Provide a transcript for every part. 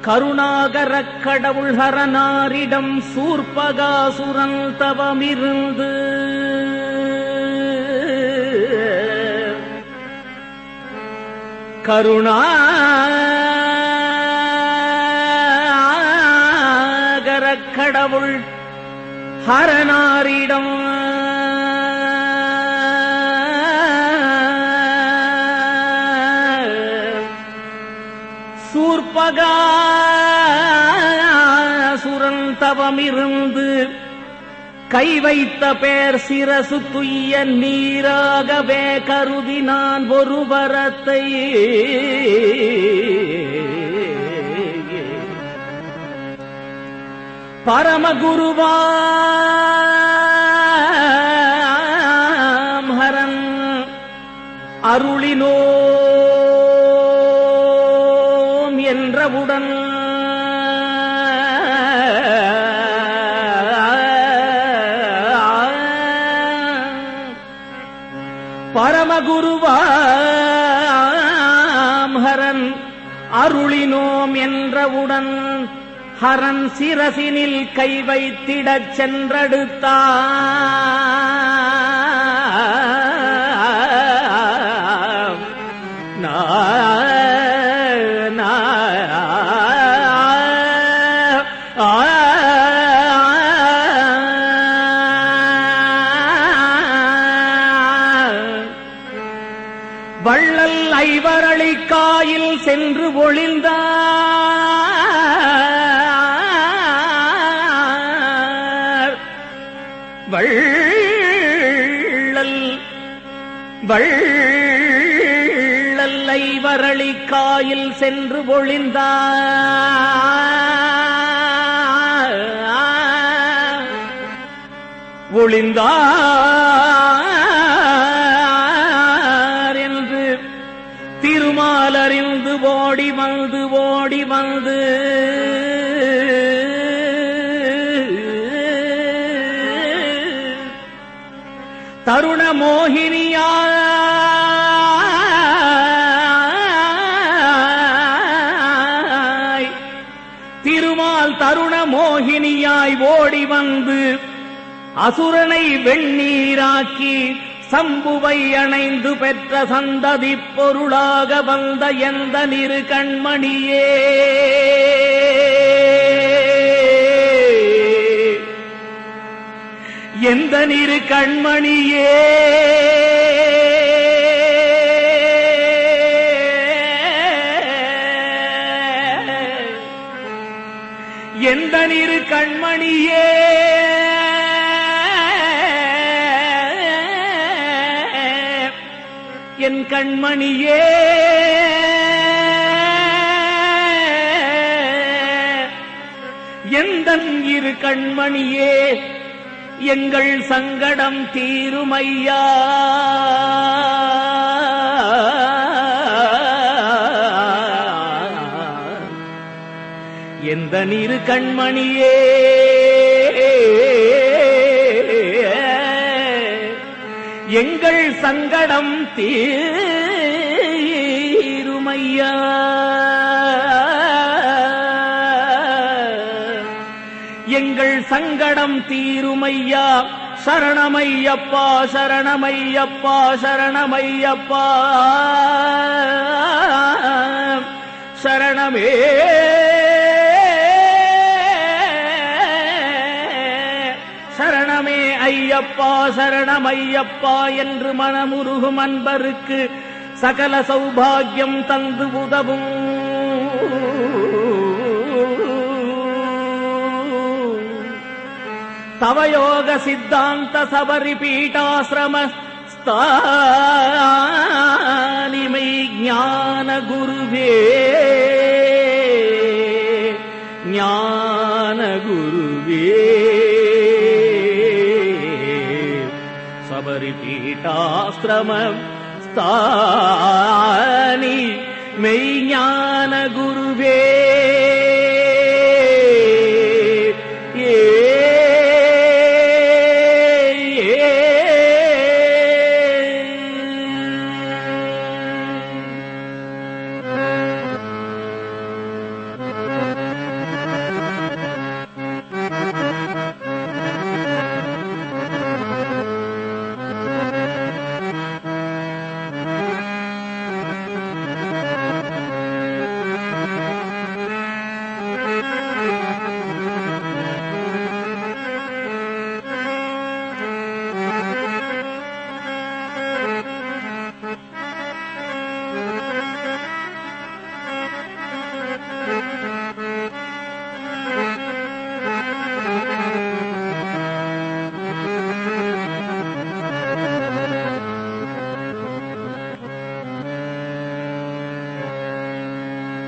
கருணாகரக் கடவுள் ஹரனாரிடம் சூர்பகாசுரன் தவமிருந்து கருணாகரக் கடவுள் ஹரனாரிடம் சூர்பகாசுரன் தவமிருந்து கை வைத்த பேர் சிரசு துய்ய நீராகவே கருதினான் ஒரு வரத்தை பரமகுருவாம் ஹரன் அருளினோம் என்றவுடன் பரமகுருவாம் ஹரன் அருளினோம் என்றவுடன் ஹரன் சிரசினில் கை வைத்திடச் சென்றெடுத்தான். வள்ளல் ஐவரளிக்காயில் சென்று ஒளிந்தார். வள்ளல் ஐவரளிக்காயில் சென்று ஒளிந்தார் என்று திருமாலறிந்து ஓடி வந்து தருண மோகினியாய் திருமால் தருண மோகினியாய் ஓடி வந்து அசுரனை வெண்ணீராக்கி சம்புவை அணைந்து பெற்ற சந்ததி பொருளாக வந்த எந்த நிரு கண்மணியே எந்த நிரு கண்மணியே எந்த நிரு கண்மணியே என் கண்மணியே எந்தன் இரு கண்மணியே எங்கள் சங்கடம் தீருமையா எந்த இரு கண்மணியே எங்கள் சங்கடம் தீருமையா எங்கள் சங்கடம் தீருமையா சரணமையப்பா சரணமையப்பா சரணமையப்பா சரணமே சரணமே ஐயப்பா சரணமையப்பா என்று மனமுருகும் அன்பருக்கு சகல சௌபாகியம் தந்து உதவும் தவயோக சித்தாந்த சபரி பீட்டாசிரம ஸ்தானிமை ஞான குருவே ஞான குருவே சபரி பீட்டாசிரம ஸ்தானி மெய்ஞான குருவே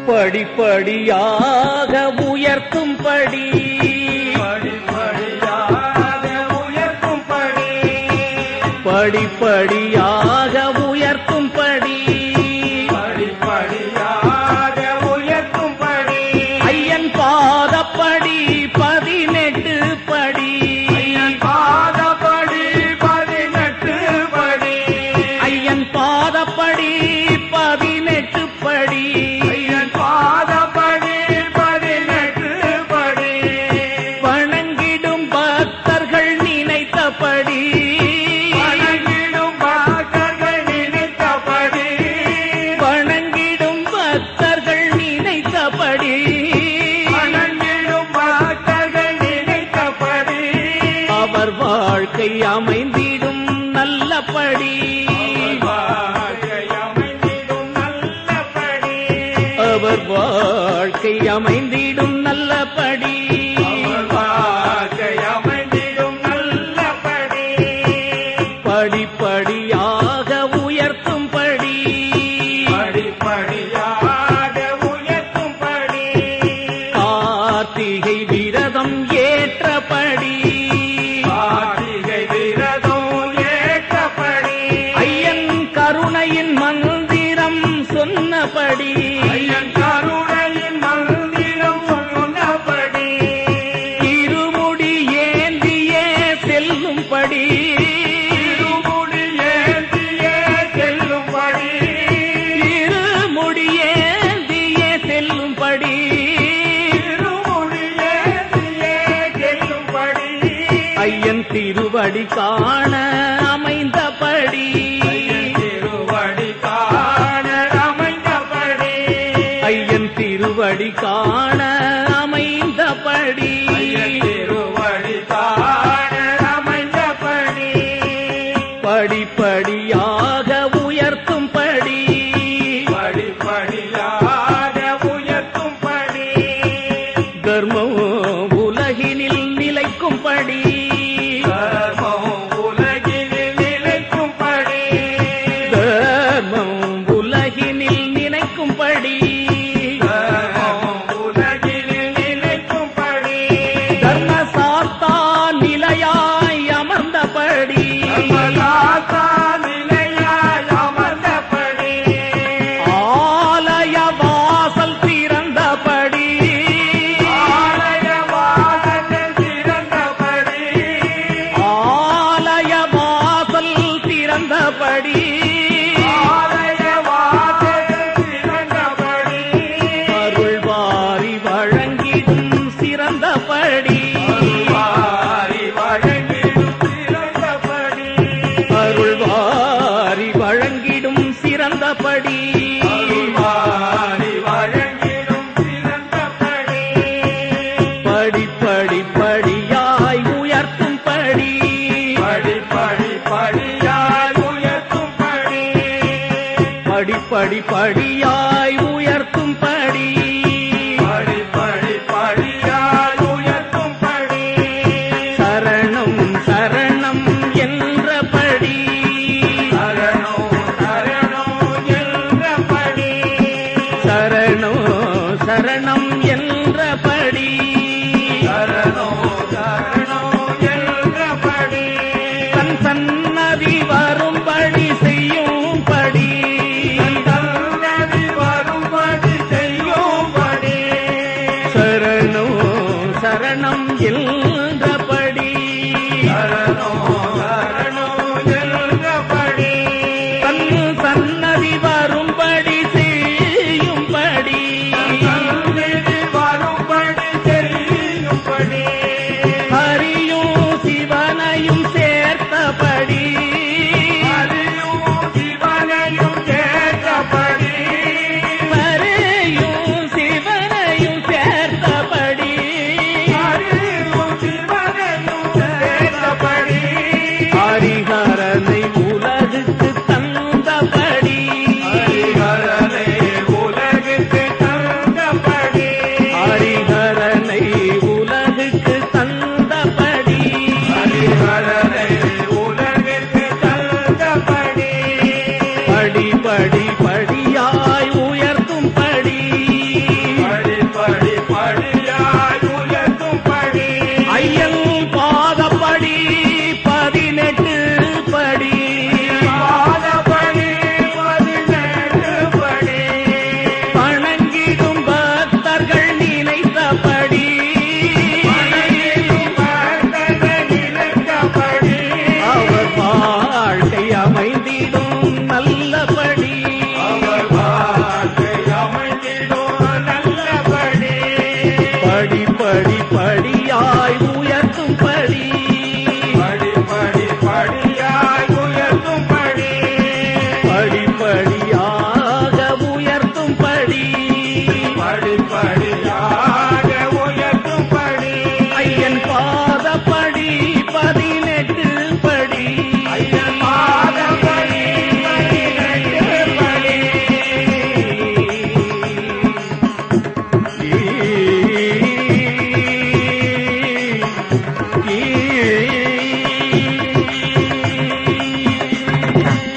படிப்படியாக உயர்த்தும்படி படிப்படியாக உயர்த்தும்படி ஐயன் பாதப்படி 18 படி ஐயன் பாதப்படி 18 படி ஐயன் பாதப்படி 18 படி வணங்கிடும் பக்தர்கள் நினைத்தபடி வணங்கிடும் பக்தர்கள் நினைத்தபடி அவர் வாழ்க்கை அமைந்திடும் நல்லபடி அவர் வாழ்க்கை அமைந்திடும் நல்லபடி படிப்படியாக உயர்த்தும்படி கார்த்திகை விரதம் ஏற்றபடி ஐயன் கருணையின் மந்திரம் சொன்னபடி இருமுடி ஏந்தியே செல்லும்படி இருமுடி ஏந்தியே செல்லும்படி ஐயன் திருவடி காண அமைந்தபடி ஐயன் திருவடி காண அமைந்தபடி படிப்படியாக உயர்த்தும்படி தர்மம் உலகினில் நிலைக்கும்படி தர்மம் உலகினில் நினைக்கும்படி தர்மசாஸ்தா நிலையாய் அமர்ந்தபடி ஆலய வாசல் திறந்தபடி ஆலய வாசல் திறந்தபடி அருள் வாரி வழங்கிடும் சிறந்தபடி அருள் வாரி வழங்கிடும் சிறந்தபடி படிப்படியாய் உயர்த்தும்படி படிப்படியாய் உயர்த்தும்படி சரணம் சரணம் என்றபடி சரணோ சரணம் என்றபடி தன் சன்னதி வரும்படி செய்யும்படி சரணோ சரணம் என்றபடி தன் சன்னதி வரும்படி செய்யும்படி ஹரியும் சிவனையும் சேர்த்தபடி ஹரியும் சிவனையும் சேர்த்தபடி ஹரிஹரனை உலகுக்கு தந்தபடி ஹரிஹரனை உலகுக்கு தந்தபடி படிப்படியாய் உயர்த்தும்படி தந்தபடி